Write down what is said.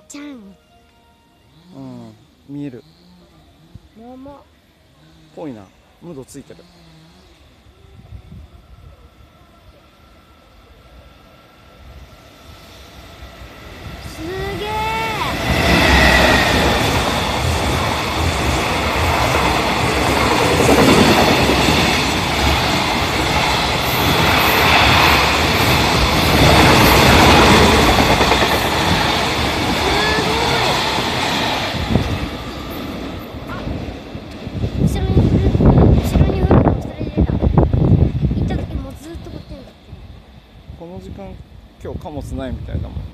ちゃん。 うん、見える。 桃。 ぽいな。ムードついてる。 すげえ。後ろに振るの忘れてた。行った時もうずっとこっちに立ってる。 この時間今日貨物ないみたいだもん。